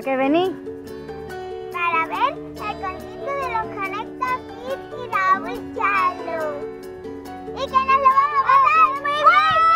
¿Para qué venís? Para ver el concierto de los Conecta Kids y Raúl Charlo. Y que nos lo vamos a pasar muy bien.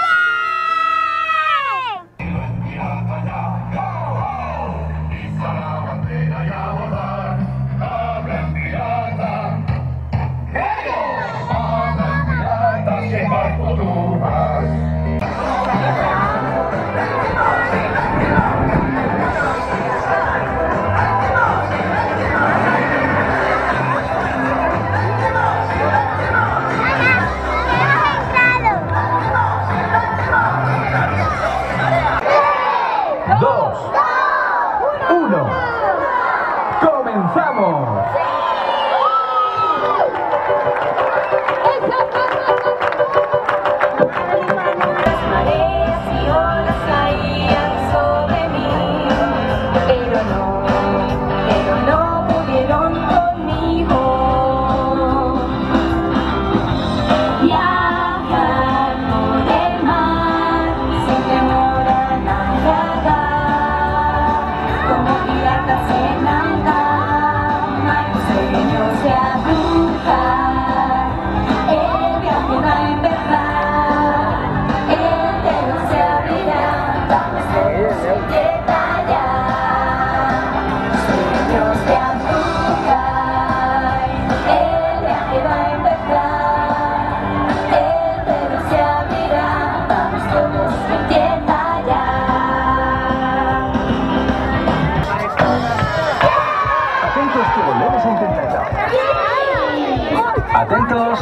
Atentos.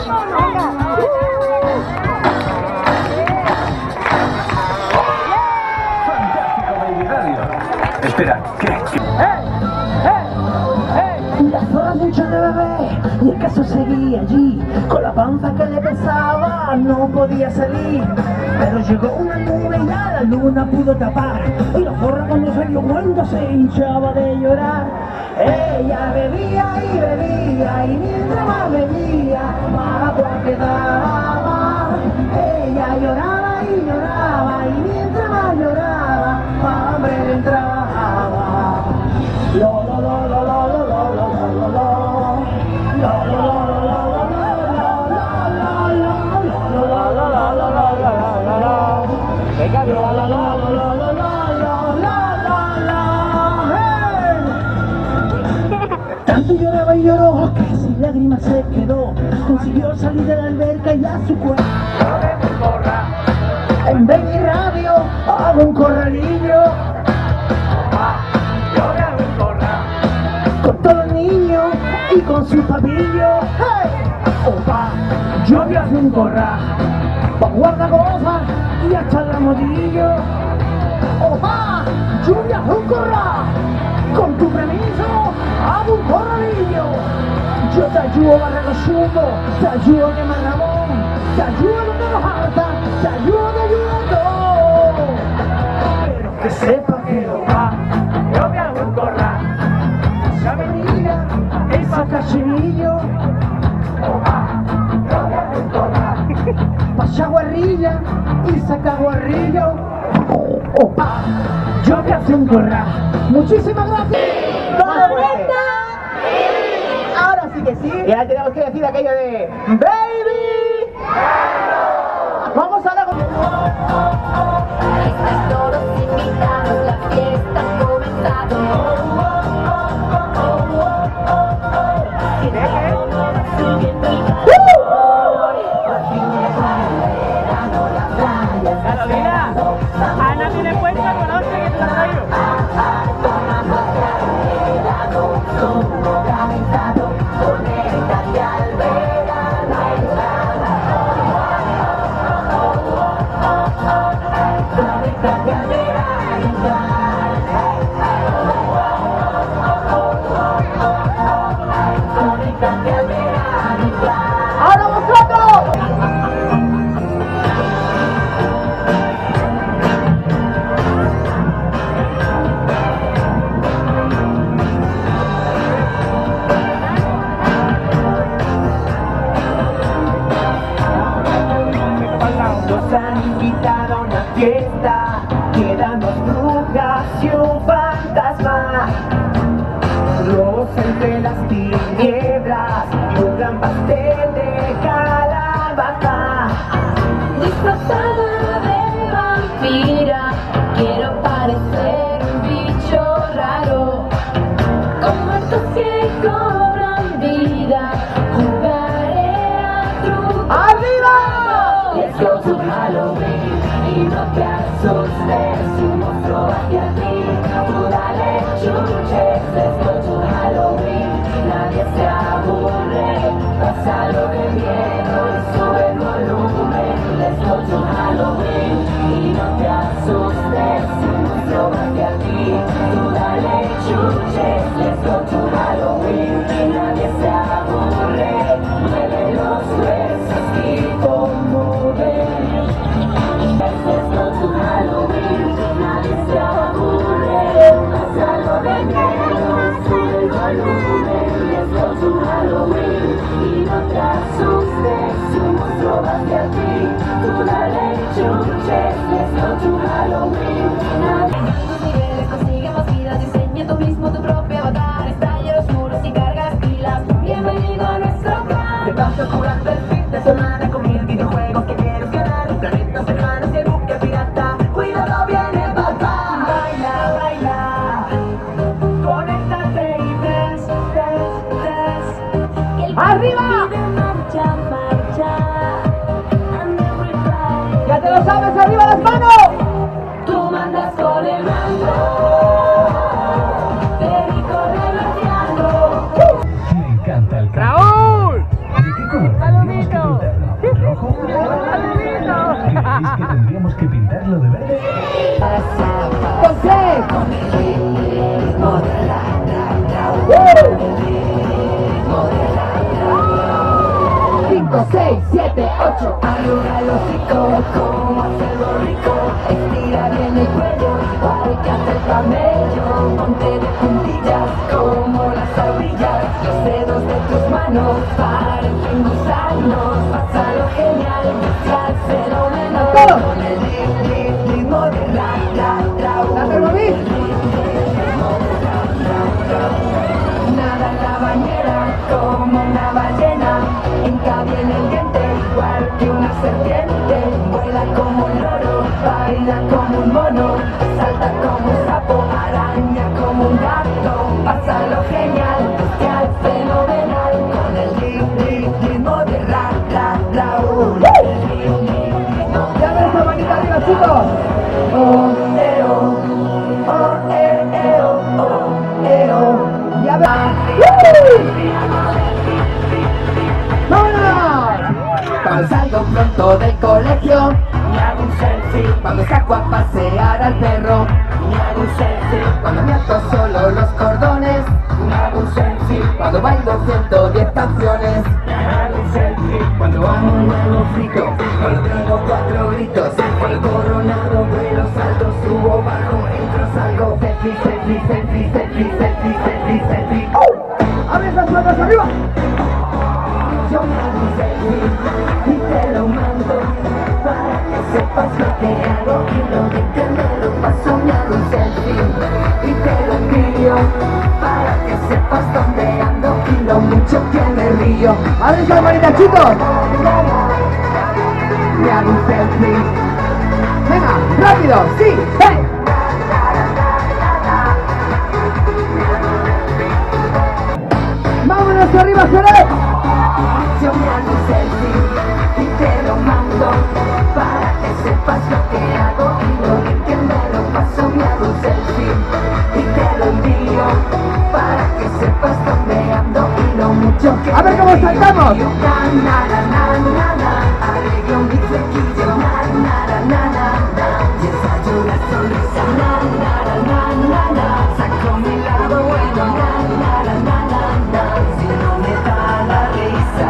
Fantástico, Baby Radio. Espera, ¿qué? Las horas mucho de bebé y el caso seguía allí. Con la panza que le pesaba no podía salir. Pero llegó una nube y a la luna pudo tapar. Y la zorra cuando se dio cuenta se hinchaba de llorar. Ella bebía y bebía y mientras más bebía más agua quedaba. Ella lloraba y lloraba y mientras más lloraba más hambre le entraba. Lo lo lo lo lo lo lo lo lo lo tanto lloraba y lloró que sin lágrimas se quedó. Consiguió salir de la alberca y a su cuerpo en Baby Radio hago un corralillo. Con todos los niños y con su papillo. ¡Hey! Opa, yo voy a hacer un corral pa' guardar cosas y hasta el ramodillo. Opa, yo voy a hacer un corral. Con tu permiso, hago un corralillo. Yo te ayudo a barrer los chumos, te ayudo a quemar Ramón, te ayudo a donde nos falta, te ayudo a todo. Pero que sepa que lo va, yo voy a hacer un corral. Esa avenida, esa cachinillo. Opa, yo voy a hacer un corral. Pasa guarrilla y saca guarrillo. Opa, yo voy a hacer un corral. Muchísimas gracias. ¡Correcta! Ahora sí que sí. Y ahora tenemos que decir aquello de Baby. Vamos a la... Están todos invitados, la fiesta ha comenzado. Subiendo el Carolina, Ana tiene cuenta con otro que te la traigo. ¡Ahora vosotros! Nos han invitado a una fiesta, quedan dos brujas y un fantasma. tinieblas y un gran pastel de calabaza. Disfrazada de vampira, quiero parecer un bicho raro. Con muertos que cobran vida, jugaré a truco. ¡Arriba! Let's go to Halloween y no te asustes, un monstruo hacia ti. Tú dale chuches, let's go to Halloween, nadie se aburre, pásalo de miedo y sube el volumen. Let's go to Halloween y no te asustes, un monstruo hacia ti. Tú dale chuches, let's go to Halloween, nadie se aburre, mueve los huesos y conmueve. Let's go to Halloween, nadie se aburre, pásalo de miedo, sube el volumen. Let's go to Halloween y no te asustes, un monstruo va hacia ti. Tú dale chuches, let's go to Halloween. Niveles, consigue más vidas, diseña tú mismo tu propio avatar, estalla los muros y cargas pilas. Bienvenido a nuestro plan. Te vas curando el fin de semana con 1000 videojuegos que quieres ganar. Planetas cercanos y el buque pirata. Cuidado, viene el papá. Baila, baila. Conéctate y dance, dance, dance. ¡Arriba! Marcha, marcha. And everybody. ¡Ya te lo sabes! ¡Arriba las manos! Tú mandas con el mando. Federico reverdeando. Me encanta el campo. ¡Raúl! ¿De qué color tendríamos que pintarlo? ¿Rojo? ¿Creéis que tendríamos que pintarlo de verde? ¡Con 6! 5, 6, 7, 8. Arruga el hocico, como hacerlo rico. Estira bien el cuello, igual que hace el camello. Ponte de puntillas, como las ardillas. Los dedos de tus manos parecen gusanos. Pásalo genial, musical, fenómeno. ¡Todo! Con el ritmo de ¡Date el móvil! Nada en la bañera, como una ballena. Encabia en el diente, igual que una serpiente. Vuela como un loro, baila como un mono. Salta como un sapo, araña como un gato. Pásalo genial, bestial, fenomenal. Con el ritmo de Raúl. ¡Ya ves la manita arriba, chicos! Oh, ¡Ya ves! ¡Vámonos! Cuando salgo pronto del colegio, me hago un selfie. Cuando saco a pasear al perro, me hago un selfie. Cuando me ato solo los cordones, me hago un selfie. Cuando bailo 110 canciones, me hago un selfie. Cuando amo un huevo frito, cuando tengo 4 gritos. Cuando coronado vuelo, salto, subo, bajo, entro, salgo. Selfie, selfie, selfie, selfie, selfie, selfie, selfie. ¡Abre esas manos arriba! Yo me hago un selfie y te lo mando para que sepas lo que hago y lo bien que me lo paso. Me hago un selfie y te lo envío para que sepas dónde ando y lo mucho que me río. ¡Abre esas manitas, chicos! Me hago un selfie. ¡Venga, rápido! ¡Sí! ¡Ven! ¡Vámonos arriba, Jerez! Yo me hago un selfie y te lo mando para que sepas lo que hago y lo bien que me lo paso. Me hago un selfie y te lo envío para que sepas dónde ando y lo mucho que ¡A ver cómo me río. saltamos! Na, na, na, na, na, na. Alegro mi flequillo. Na, na, na, na, na, na. Y ensayo la sonrisa. Na, na, na, na, na, na. Saco mi lado bueno. Na, na, na, na, na, na. Si no me da la risa.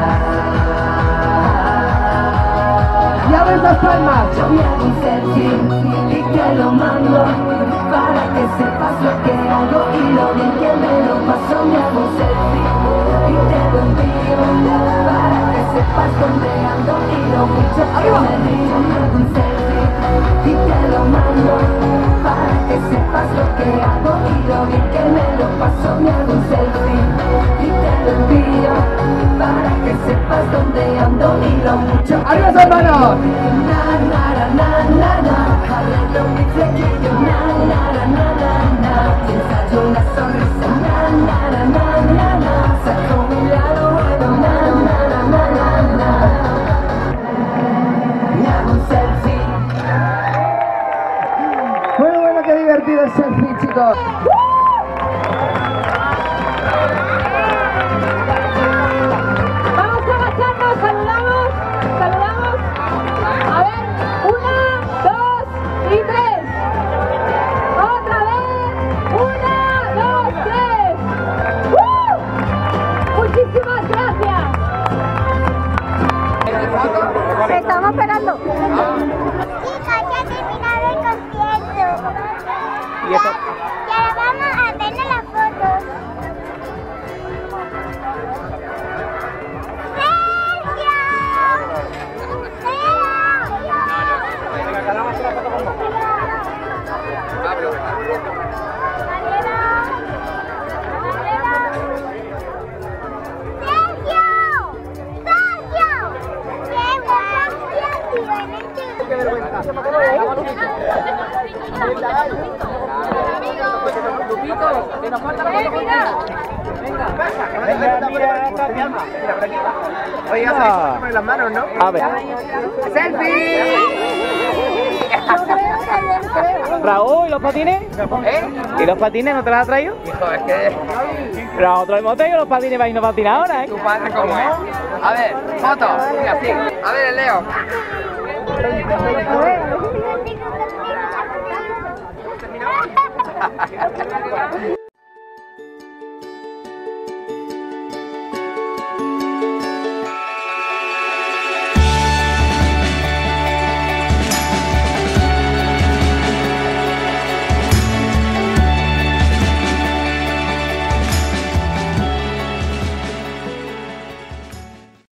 ¡Y abre esas palmas! Yo me hago un selfie y te lo mando para que sepas lo que hago y lo bien que me lo paso. Me hago un selfie y te lo envío para que sepas dónde ando y lo mucho que me río. Me hago un selfie y te lo mando para que sepas lo que hago y lo bien que me lo paso. Me hago un selfie y te te envío para que sepas dónde ando y lo mucho que ¡Arriba esas manos! na na na na na, arreglo mi flequillo, na na na na na na, te ensayo una sonrisa, na na na na na na, saco mi lado bueno, na na na na na na, me hago un selfie. Bueno, qué divertido el selfie, chicos. Vamos a agacharnos, saludamos. A ver, 1, 2 y 3. Otra vez, 1, 2, 3. Muchísimas gracias. Estamos esperando. Chicos, ya terminaron el concierto. ¿Y esto? Y ahora vamos a hacernos las fotos. Que nos falta la foto contigo. Venga, mira esta llama. Mira, por aquí. Oye, ya se las manos, ¿no? A ver. ¡Selfie! Raúl, ¿y los patines? ¿Y los patines no te los has traído? Hijo, es que Pero nosotros hemos traído los patines para irnos a patinar ahora, ¿eh? tu padre como es. A ver, foto. Mira, sí. A ver, el Leo. Terminamos.